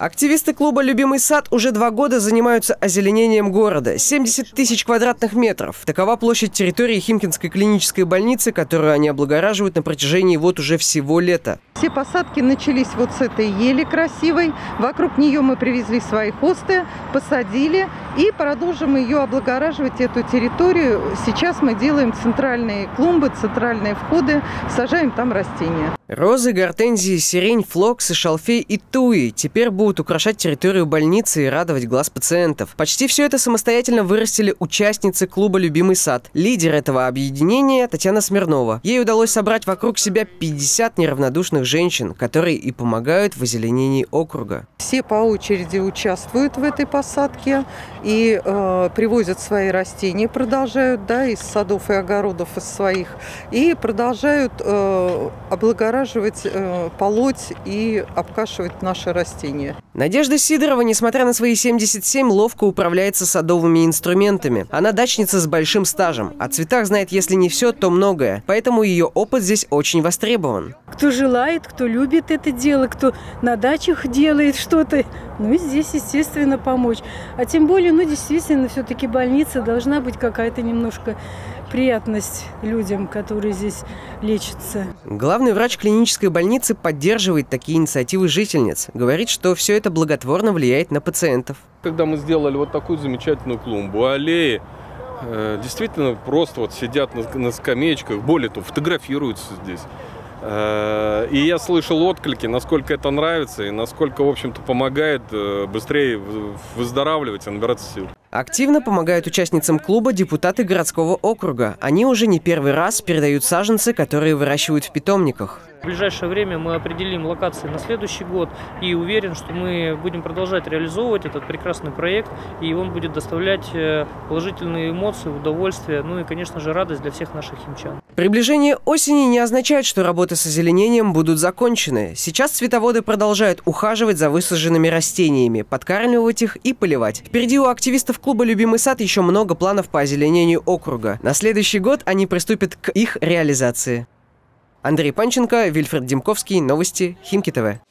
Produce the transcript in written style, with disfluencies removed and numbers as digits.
Активисты клуба «Любимый сад» уже 2 года занимаются озеленением города. 70 тысяч квадратных метров. Такова площадь территории Химкинской клинической больницы, которую они облагораживают на протяжении уже всего лета. Все посадки начались вот с этой ели красивой. Вокруг нее мы привезли свои хосты, посадили и продолжим ее облагораживать, эту территорию. Сейчас мы делаем центральные клумбы, центральные входы, сажаем там растения. Розы, гортензии, сирень, флоксы, шалфей и туи теперь будут украшать территорию больницы и радовать глаз пациентов. Почти все это самостоятельно вырастили участницы клуба «Любимый сад». Лидер этого объединения Татьяна Смирнова. Ей удалось собрать вокруг себя 50 неравнодушных женщин, которые и помогают в озеленении округа. Все по очереди участвуют в этой посадке и привозят свои растения, продолжают, из садов и огородов из своих, и продолжают облагораживать, полоть и обкашивать наши растения. Надежда Сидорова, несмотря на свои 77, ловко управляется садовыми инструментами. Она дачница с большим стажем. О цветах знает, если не все, то многое. Поэтому ее опыт здесь очень востребован. Кто желает, кто любит это дело, кто на дачах делает что-то, здесь, естественно, помочь. А тем более, действительно, все-таки больница должна быть какая-то немножко приятность людям, которые здесь лечатся. Главный врач клинической больницы поддерживает такие инициативы жительниц. Говорит, что все это благотворно влияет на пациентов. Когда мы сделали вот такую замечательную клумбу, аллеи, действительно просто сидят на скамеечках, более того, фотографируются здесь. И я слышал отклики, насколько это нравится и насколько, в общем-то, помогает быстрее выздоравливать и набираться сил. Активно помогают участницам клуба депутаты городского округа. Они уже не первый раз передают саженцы, которые выращивают в питомниках. В ближайшее время мы определим локации на следующий год и уверен, что мы будем продолжать реализовывать этот прекрасный проект, и он будет доставлять положительные эмоции, удовольствие, и, конечно же, радость для всех наших химчан. Приближение осени не означает, что работы с озеленением будут закончены. Сейчас цветоводы продолжают ухаживать за высаженными растениями, подкармливать их и поливать. Впереди у активистов клуба «Любимый сад» еще много планов по озеленению округа. На следующий год они приступят к их реализации. Андрей Панченко, Вильфред Демковский, новости Химки ТВ.